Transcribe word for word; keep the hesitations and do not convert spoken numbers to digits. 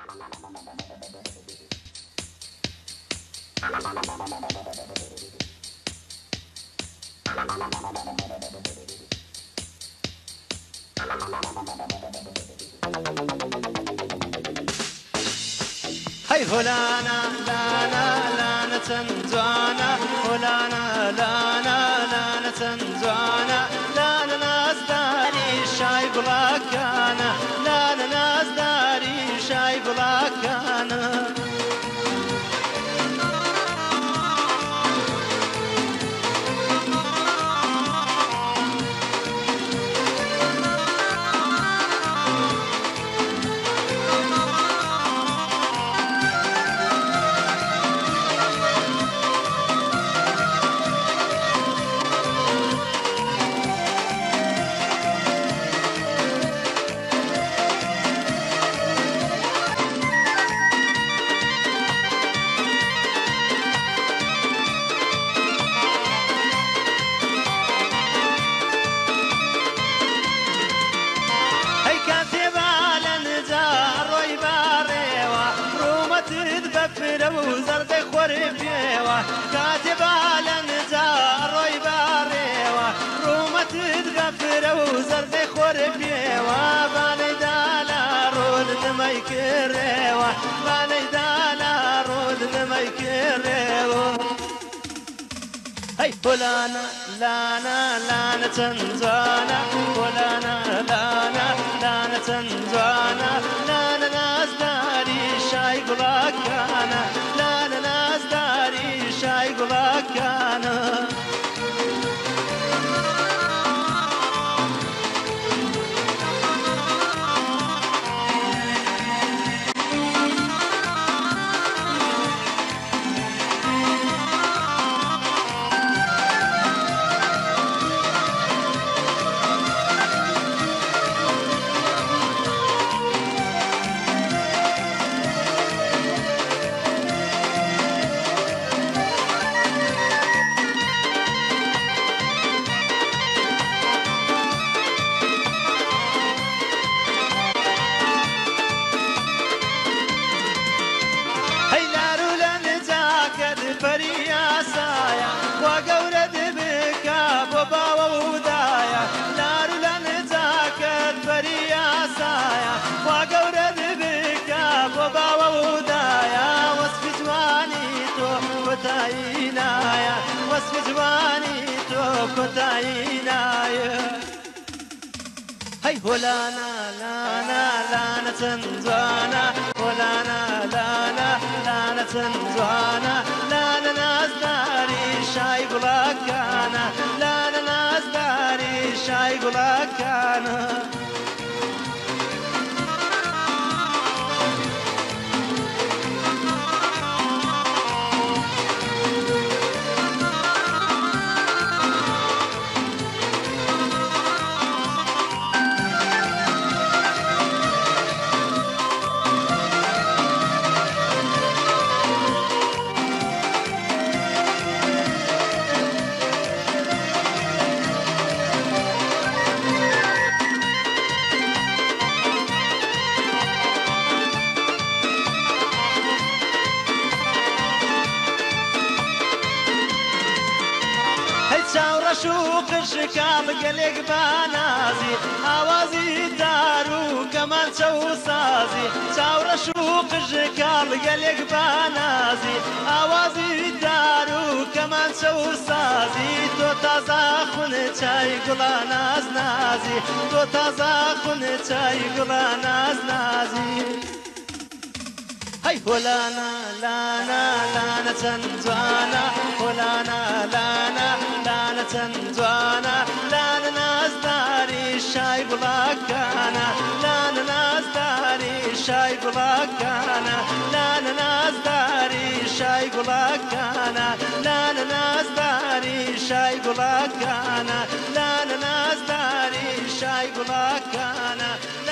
هاي هولانا لانا لانا تنزوانا هولانا لانا لانا تنزوانا لانا ناس داري شاي بلاكانا لانا ناس داري شاي بلاكانا وزرد خوري بيوا كاتب على نزار روي باريوا روما تتغفر وزرد خوري بيوا باني دالا رود نميكريوا باني دالا رود نميكريوا هاي فلانا لانا لانا تنزانا فلانا لانا لانا تنزانا لانا ناس داري شاي بلاكانا لانا ناس داري شاي بلاكانا فرياسايا وقورد بكا بابا ودايا لارو لنزاكت فرياسايا وقورد بكا بابا ودايا وصف جواني تو كتاينايا وصف جواني تو كتاينايا هاي هولانا لانا لانا تنزوانا هولانا لانا لانا تنزوانا لانا ناس داري شاي بلاكانا لانا ناس داري شاي بلاكانا شوق الشكال قلق بنازي اوازي دارو كمان شو سازي شاور شوق الشكال قلق بنازي اوازي دارو كمان شو سازي تو تازا خون چای گلا ناز نازي تو تازا خون چای گلا ناز نازي هاي فلانا لانا لانا تنزوانا فلانا لانا لانا تنزوانا لانا ناس داري شاي بلاكانا لانا ناس داري شاي بلاكانا لانا ناس داري شاي بلاكانا لانا ناس داري شاي بلاكانا لانا ناس داري شاي بلاكانا